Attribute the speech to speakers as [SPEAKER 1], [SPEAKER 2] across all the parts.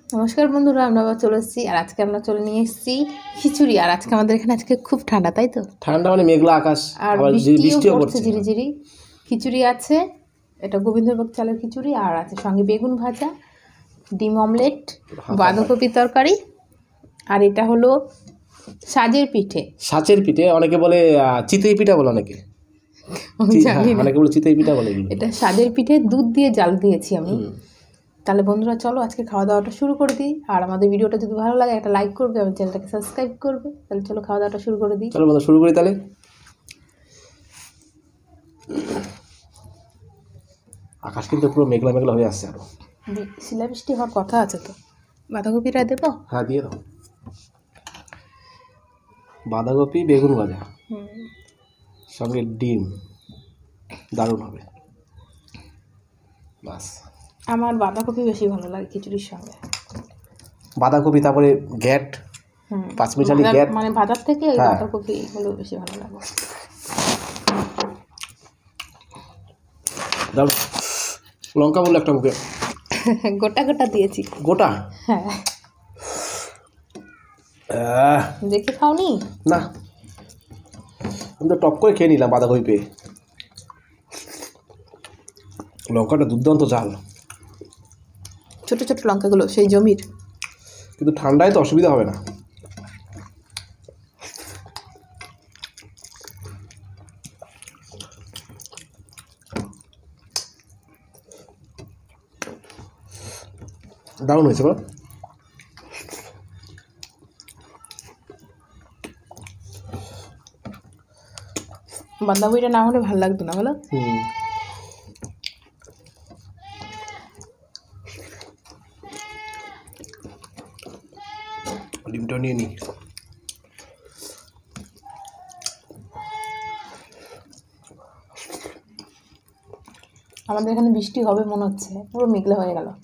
[SPEAKER 1] নমস্কার বন্ধুরা, আমরা আবার চলে এসেছি। আর আজকে আমরা চলে নিয়ে এসেছি খিচুড়ি। আর আজকে আমাদের এখানে আজকে খুব ঠান্ডা, তাই তো?
[SPEAKER 2] ঠান্ডা মানে মেঘলা আকাশ,
[SPEAKER 1] আর
[SPEAKER 2] আবার
[SPEAKER 1] বৃষ্টিও পড়ছে
[SPEAKER 2] পড়ছে।
[SPEAKER 1] ঝিরিঝিরি। খিচুড়ি আছে, এটা গোবিন্দভোগ চালের খিচুড়ি। আর আছে সঙ্গে বেগুন ভাজা, ডিম অমলেট, বাঁধাকপি তরকারি। আর এটা হলো সাজের পিঠে।
[SPEAKER 2] সাচের পিঠে, অনেকে বলে চিতই পিঠা বলে, অনেকে অনেকে বলে চিতই পিঠা বলে।
[SPEAKER 1] এটা সাজের পিঠে, দুধ দিয়ে জাল দিয়েছি আমি। তাহলে বন্ধুরা চলো আজকে খাওয়া দাওয়াটা শুরু করে দিই। আর আমাদের ভিডিওটা যদি ভালো লাগে একটা লাইক করবে, আমার চ্যানেলটাকে সাবস্ক্রাইব করবে। তাহলে চলো খাওয়া দাওয়াটা শুরু করে দিই।
[SPEAKER 2] চলো বন্ধু শুরু করি তাহলে। আকাশ কিন্তু পুরো মেঘলা মেঘলা হয়ে আসছে, আরো
[SPEAKER 1] শিলাবৃষ্টি হওয়ার কথা আছে তো। বাঁধাকপিটা দেবো?
[SPEAKER 2] হ্যাঁ দিয়ে দাও। বাঁধাকপি বেগুন ভাজা সঙ্গে ডিম, দারুণ হবে। বাস,
[SPEAKER 1] আমার বাঁধাকপি বেশি ভালো লাগে খিচুড়ির সঙ্গে।
[SPEAKER 2] বাঁধাকপি, তারপরে গ্যাট, পাঁচমিশালি গ্যাট,
[SPEAKER 1] মানে ভাজার থেকে বাঁধাকপি এগুলো বেশি ভালো লাগে।
[SPEAKER 2] লঙ্কা বললো একটা মুখে
[SPEAKER 1] গোটা গোটা দিয়েছি।
[SPEAKER 2] গোটা?
[SPEAKER 1] হ্যাঁ, দেখে খাওনি?
[SPEAKER 2] না, আমি তো টক করে খেয়ে নিলাম বাঁধাকপি পেয়ে। লঙ্কাটা দুর্দান্ত ঝাল,
[SPEAKER 1] ছোট ছোট লঙ্কাগুলো সেই জমির।
[SPEAKER 2] কিন্তু ঠান্ডায় তো অসুবিধা হবে না। দারুণ হয়েছে বলো।
[SPEAKER 1] বাঁধাকপিটা না হলে ভালো লাগতো না, বলো?
[SPEAKER 2] ডিমটা নিয়ে নি।
[SPEAKER 1] আমাদের এখানে বৃষ্টি হবে মনে হচ্ছে, পুরো মেঘলা হয়ে গেল।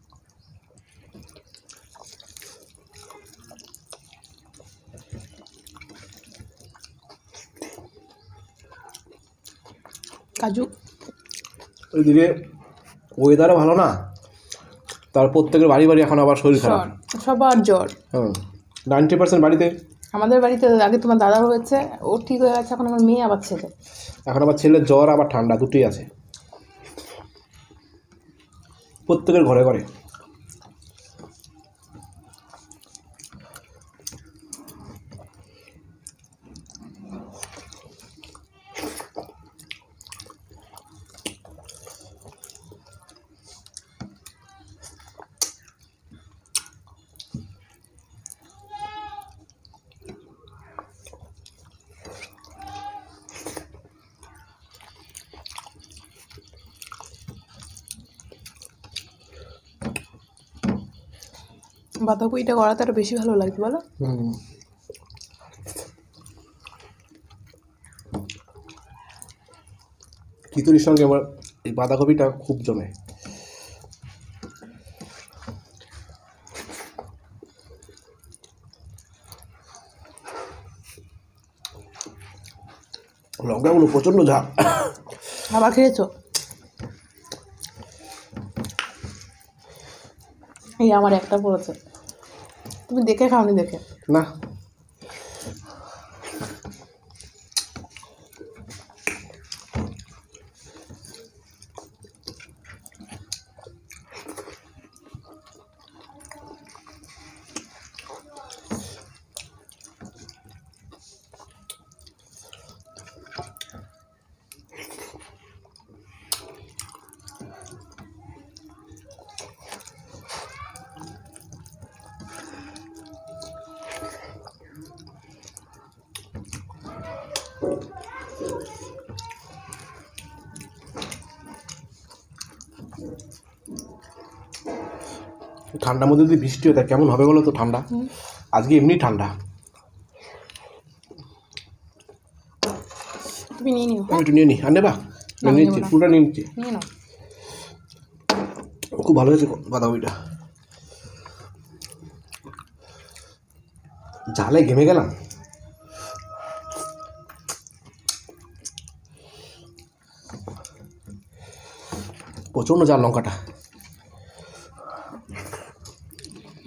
[SPEAKER 1] কাজু
[SPEAKER 2] ওইদিকে ওয়েদারও ভালো না, তার প্রত্যেকের বাড়ি বাড়ি এখন আবার শরীর খারাপ,
[SPEAKER 1] সবার জ্বর।
[SPEAKER 2] 90% বাড়িতে।
[SPEAKER 1] আমাদের বাড়িতে আগে তোমার দাদা হয়েছে, ও ঠিক হয়ে গেছে, এখন আমার মেয়ে আবার ছেলে।
[SPEAKER 2] এখন আবার ছেলের জ্বর আবার ঠান্ডা দুটোই আছে প্রত্যেকের ঘরে ঘরে।
[SPEAKER 1] বাঁধাকপিটা করাতে আরো বেশি ভালো লাগবে, বলো?
[SPEAKER 2] খিচুড়ির সঙ্গে আমার এই বাঁধাকপিটা খুব জমে। লঙ্কাগুলো প্রচণ্ড ঝাল।
[SPEAKER 1] আবার খেয়েছো? এই আমার একটা পড়েছে, তুমি দেখে খাওনি? দেখে
[SPEAKER 2] না, ঠান্ডার মধ্যে যদি বৃষ্টি হয় তা কেমন হবে বলো তো? ঠান্ডা আজকে এমনি ঠান্ডা।
[SPEAKER 1] তুমি নিয়ে নিও।
[SPEAKER 2] আমি একটু নিয়ে নিই। আর নেবা? নিচ্ছি, পুরোটা নিয়ে নিচ্ছি।
[SPEAKER 1] নিয়ে নাও।
[SPEAKER 2] খুব ভালো হয়েছে বাঁধাকপিটা, ঝালে ঘেমে গেলাম। প্রচণ্ড ঝাল লঙ্কাটা।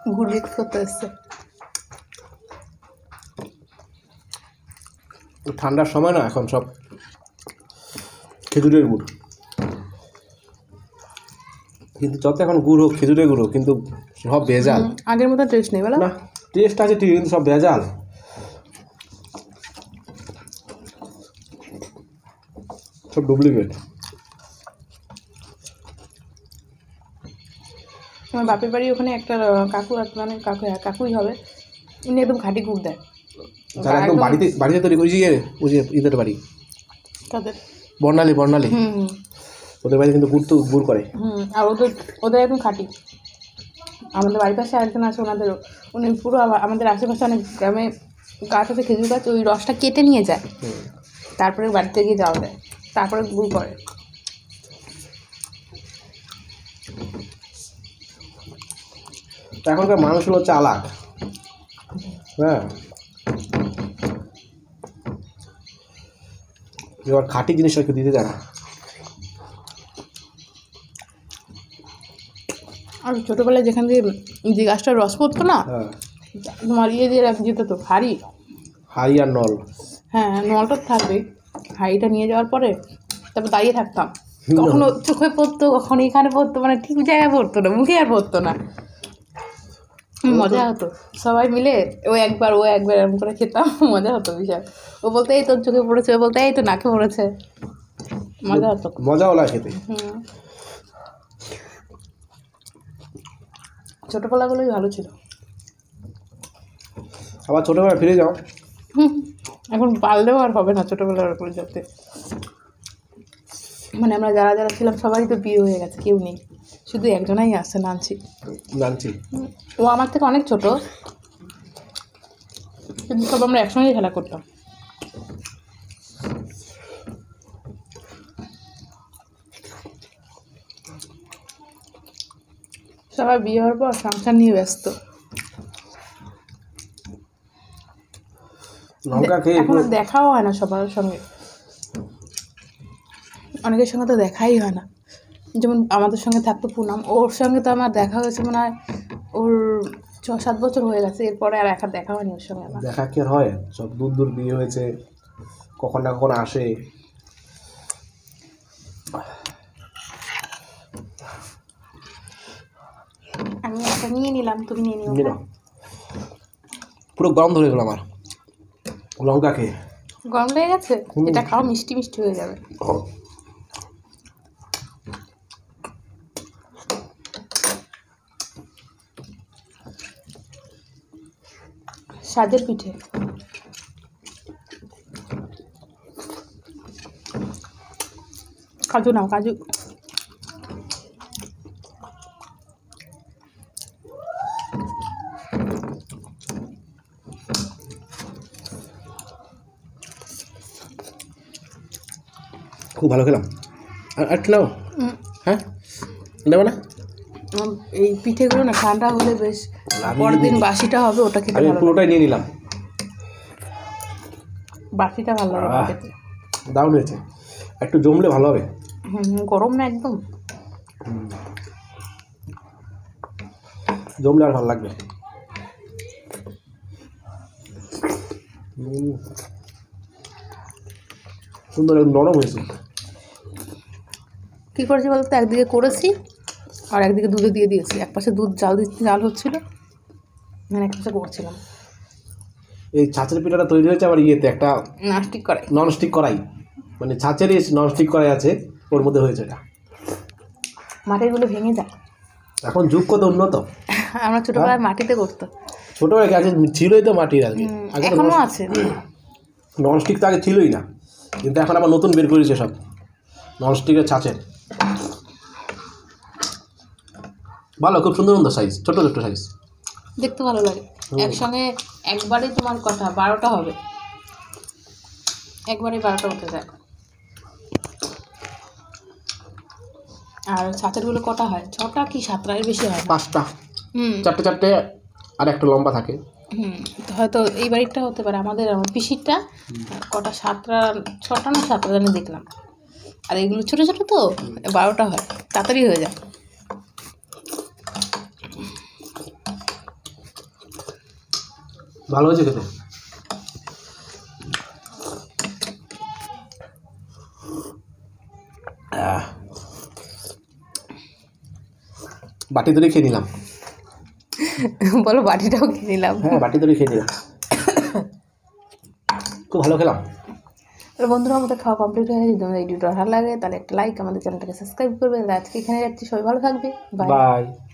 [SPEAKER 1] গুড় মিক্স করতে এসছে।
[SPEAKER 2] ঠান্ডার সময় না এখন সব খেজুরের গুড়, কিন্তু যত এখন গুড় হোক খেজুরের গুড় হোক, কিন্তু সব ভেজাল।
[SPEAKER 1] আগের মতো টেস্ট নেই বলো?
[SPEAKER 2] না, টেস্ট আছে ঠিক, কিন্তু সব ভেজাল, সব ডুপ্লিকেট।
[SPEAKER 1] আমার বাপের বাড়ি ওখানে একটা কাকু আছে, মানে কাকুই হবে, উনি একদম খাঁটি গুড় দেয়।
[SPEAKER 2] যারা একদম বাড়িতে তৈরি করেছি, ওই যে ঈদের বাড়ি,
[SPEAKER 1] তাদের
[SPEAKER 2] বর্ণালী ওদের বাড়ি কিন্তু গুড় করে।
[SPEAKER 1] আর ওদের একদম খাঁটি। আমাদের বাড়ির পাশে আরেকজন আছে, ওনাদেরও, উনি পুরো আমাদের আশেপাশে অনেক গ্রামে গাছ আছে, খেজুর গাছ, ওই রসটা কেটে নিয়ে যায়, তারপরে বাড়িতে গিয়ে যাওয়া দেয়, তারপরে গুড় করে।
[SPEAKER 2] এখনকার মানুষ হলো চালাক, হ্যাঁ, এবার খাঁটি জিনিসটা একটু দিতে জানা।
[SPEAKER 1] আর ছোটোবেলায় যেখান দিয়ে যে গাছটার রস পড়তো না, তোমার দিয়ে যেত তো হাঁড়ি
[SPEAKER 2] আর নল,
[SPEAKER 1] হ্যাঁ নলটা থাকবেই, হাঁড়িটা নিয়ে যাওয়ার পরে তারপর দাঁড়িয়ে থাকতাম, কখনো চোখে পড়তো, কখনো এখানে পড়তো, মানে ঠিক জায়গায় পড়তো না, মুখে আর পড়তো না। মজা হতো, সবাই মিলে ও একবার এরকম করে খেতাম, মজা হতো বিশাল। ও বলতে এই তোর চোখে পড়েছে, ও বলতে এই তো নাকে পড়েছে, মজা হতো,
[SPEAKER 2] মজাও লাগে খেতে।
[SPEAKER 1] ছোটোবেলাগুলোই ভালো ছিল।
[SPEAKER 2] আবার ছোটোবেলা ফিরে যাও।
[SPEAKER 1] এখন পারলেও আর হবে না ছোটোবেলার করে যেতে। মানে আমরা যারা ছিলাম সবাই তো বিয়ে হয়ে গেছে, কেউ নেই, শুধু একজনাই আছে, নানছি। ও আমার থেকে অনেক ছোট, কিন্তু সব আমরা একসঙ্গেই খেলা করতাম। সবাই বিয়ে হওয়ার পর সংসার নিয়ে ব্যস্ত, এখন দেখাও হয় না সবার সঙ্গে, অনেকের সঙ্গে তো দেখাই হয় না। যেমন আমাদের সঙ্গে থাকতো পুনাম, ওর সঙ্গে তো আমার দেখা হয়েছে মনে হয় ওর 6-7 বছর হয়ে গেছে, এরপরে আর একা দেখা হয়নি ওর সঙ্গে। আমার
[SPEAKER 2] দেখা কি আর হয়, সব দূর বিয়ে হয়েছে, কখন না কখন আসে।
[SPEAKER 1] আমি একটা নিয়ে নিলাম, তুমি নিয়ে নিও।
[SPEAKER 2] পুরো গরম ধরে গেল আমার লঙ্কা খেয়ে।
[SPEAKER 1] গরম লেগে গেছে, এটা খাও, মিষ্টি মিষ্টি হয়ে যাবে। সাজের পিঠে, কাজু নাও, কাজু।
[SPEAKER 2] খুব ভালো খেলাম, আর একটু নাও। হ্যাঁ, নেবো না?
[SPEAKER 1] এই পিঠেগুলো না ঠান্ডা হলে বেশ, পরের দিন বাসিটা হবে, ওটা খেতে ভালো।
[SPEAKER 2] পুরোটাই নিয়ে নিলাম,
[SPEAKER 1] বাসিটা ভালো লাগে খেতে।
[SPEAKER 2] দারুণ হয়েছে, একটু জমলে ভালো হবে।
[SPEAKER 1] গরম না একদম,
[SPEAKER 2] জমলে আর ভালো লাগবে। সুন্দর, নরম হয়েছে।
[SPEAKER 1] কী করেছি বলতে, একদিকে করেছি আর একদিকে দুধে দিয়ে দিয়েছি, এক পাশে দুধ জাল হচ্ছিল, মানে এক পাশে করছিলাম।
[SPEAKER 2] এই ছাঁচের পিঠাটা তৈরি হয়েছে আবার ইয়েতে, একটা ননস্টিক কড়াই, মানে ছাঁচেরই ননস্টিক কড়াই আছে, ওর মধ্যে হয়েছে এটা।
[SPEAKER 1] মাটিরগুলো ভেঙে যায়,
[SPEAKER 2] এখন যুগ কত উন্নত।
[SPEAKER 1] আমরা ছোটোবেলায় মাটিতে করতো,
[SPEAKER 2] ছোটোবেলায় কাছে ছিলই তো মাটির, আগে
[SPEAKER 1] এখনো আছে।
[SPEAKER 2] ননস্টিক তো আগে ছিলই না, কিন্তু এখন আবার নতুন বের করেছে সব ননস্টিকের ছাঁচের। ভালো, খুব সুন্দর সুন্দর সাইজ, ছোট ছোট সাইজ,
[SPEAKER 1] দেখতে ভালো লাগে। একসঙ্গে একবারে তোমার কথা 12টা হবে, একবারে 12টা উঠে যায়। আর ছাঁচেরগুলো কটা হয়, 6টা কি 7টা, এর বেশি হয়
[SPEAKER 2] 5টা, 4টে আর একটা লম্বা থাকে।
[SPEAKER 1] হয়তো এই বাড়িটা হতে পারে, আমার পিসিরটা কটা 6টা না 7টা জানি দেখলাম। আর এগুলো ছোটো ছোটো তো 12টা হয়, তাড়াতাড়ি হয়ে যায়।
[SPEAKER 2] ভালো হয়েছে খেতে। বাটি ধরে খেয়ে নিলাম।
[SPEAKER 1] বলো বাটিটাও খেয়ে নিলাম।
[SPEAKER 2] হ্যাঁ বাটি ধরে খেয়ে নিলাম, খুব ভালো খেলাম।
[SPEAKER 1] তাহলে বন্ধুরা আমাদের খাওয়া কমপ্লিট হয়ে গেছে। যদি তোমাদের এই ভিডিওটা ভালো লাগে তাহলে একটা লাইক, আমাদের চ্যানেলটাকে সাবস্ক্রাইব করবে। তাহলে আজকে এখানে যাচ্ছি, সবাই ভালো থাকবে, বাই।
[SPEAKER 2] বাই।